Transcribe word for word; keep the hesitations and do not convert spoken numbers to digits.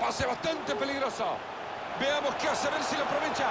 pase bastante peligroso. Veamos qué hace, a ver si lo aprovecha.